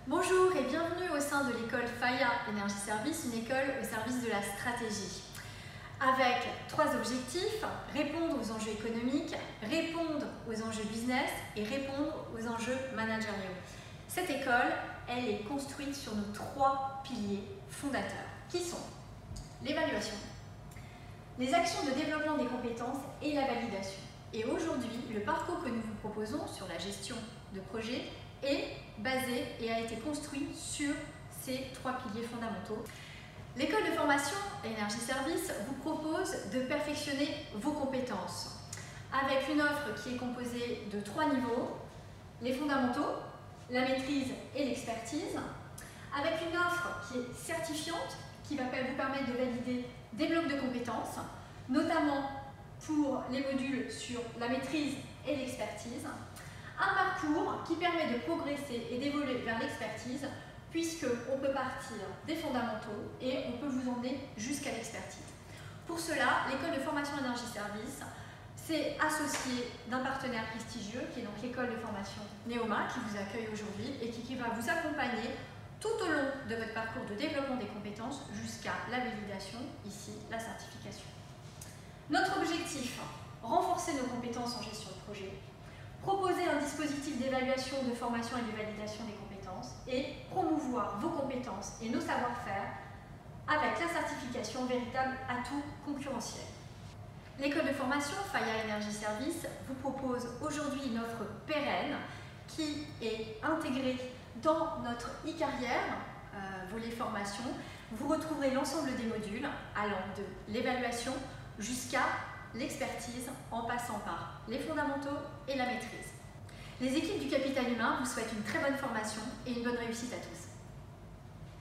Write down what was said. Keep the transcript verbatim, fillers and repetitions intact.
Bonjour et bienvenue au sein de l'école Faya Énergie Service, une école au service de la stratégie. Avec trois objectifs: répondre aux enjeux économiques, répondre aux enjeux business et répondre aux enjeux managériaux. Cette école, elle est construite sur nos trois piliers fondateurs, qui sont l'évaluation, les actions de développement des compétences et la validation. Et aujourd'hui, le parcours que nous vous proposons sur la gestion de projet est basé et a été construit sur ces trois piliers fondamentaux. L'école de formation Énergie Service vous propose de perfectionner vos compétences avec une offre qui est composée de trois niveaux: les fondamentaux, la maîtrise et l'expertise, avec une offre qui est certifiante, qui va vous permettre de valider des blocs de compétences, notamment pour les modules sur la maîtrise et l'expertise. Un parcours qui permet de progresser et d'évoluer vers l'expertise, puisqu'on peut partir des fondamentaux et on peut vous emmener jusqu'à l'expertise. Pour cela, l'école de formation Énergie Service s'est associée d'un partenaire prestigieux, qui est donc l'école de formation Neoma, qui vous accueille aujourd'hui et qui, qui va vous accompagner tout au long de votre parcours de développement des compétences jusqu'à la validation, ici la certification. Notre objectif: renforcer nos compétences en gestion de projet, proposer un dispositif d'évaluation, de formation et de validation des compétences et promouvoir vos compétences et nos savoir-faire avec la certification, véritable atout concurrentiel. L'école de formation Faya Énergie Service vous propose aujourd'hui une offre pérenne qui est intégrée dans notre e-carrière, euh, volet formation. Vous retrouverez l'ensemble des modules allant de l'évaluation jusqu'à l'expertise, en passant par les fondamentaux et la maîtrise. Les équipes du Capital Humain vous souhaitent une très bonne formation et une bonne réussite à tous.